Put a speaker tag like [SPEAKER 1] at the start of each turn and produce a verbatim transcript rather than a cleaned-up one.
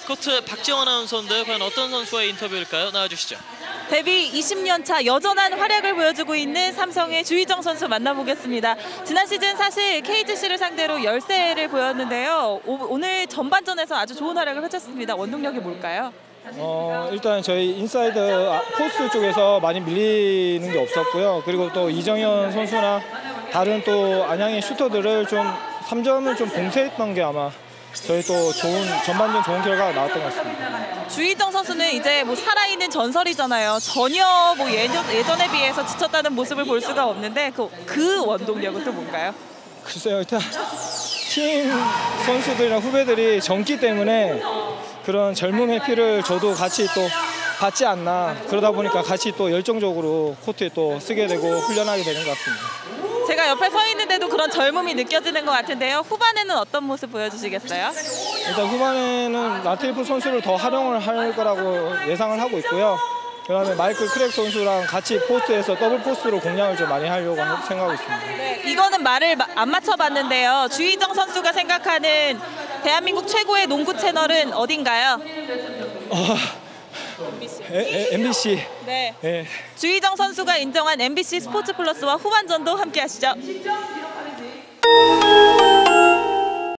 [SPEAKER 1] 마스코트 박지원 아나운서인데 과연 어떤 선수와의 인터뷰일까요? 나와주시죠.
[SPEAKER 2] 데뷔 이십 년 차 여전한 활약을 보여주고 있는 삼성의 주희정 선수 만나보겠습니다. 지난 시즌 사실 케이지씨를 상대로 열세를 보였는데요. 오, 오늘 전반전에서 아주 좋은 활약을 펼쳤습니다. 원동력이 뭘까요?
[SPEAKER 3] 어, 일단 저희 인사이드 포스트 쪽에서 많이 밀리는 게 없었고요. 그리고 또 이정현 선수나 다른 또 안양의 슈터들을 좀 삼 점을 좀 봉쇄했던 게 아마 저희 또 좋은 전반전 좋은 결과가 나왔던 것 같습니다.
[SPEAKER 2] 주희정 선수는 이제 뭐 살아있는 전설이잖아요. 전혀 뭐 예전, 예전에 비해서 지쳤다는 모습을 볼 수가 없는데 그, 그 원동력은 또 뭔가요?
[SPEAKER 3] 글쎄요, 일단 팀 선수들이랑 후배들이 젊기 때문에 그런 젊음의 피를 저도 같이 또 받지 않나, 그러다 보니까 같이 또 열정적으로 코트에 또 쓰게 되고 훈련하게 되는 것 같습니다.
[SPEAKER 2] 제가 옆에 서 있는데도 그런 젊음이 느껴지는 것 같은데요. 후반에는 어떤 모습 보여주시겠어요?
[SPEAKER 3] 일단 후반에는 라테이프 선수를 더 활용을 할 거라고 예상을 하고 있고요. 그다음에 마이클 크랙 선수랑 같이 포스트에서 더블 포스트로 공략을 좀 많이 하려고 생각하고 있습니다.
[SPEAKER 2] 네, 이거는 말을 안 맞춰봤는데요. 주희정 선수가 생각하는 대한민국 최고의 농구 채널은 어딘가요?
[SPEAKER 3] 어, 에, 에, 엠비씨.
[SPEAKER 2] 네.
[SPEAKER 3] 예.
[SPEAKER 2] 주희정 선수가 인정한 엠비씨 스포츠 플러스와 후반전도 함께 하시죠.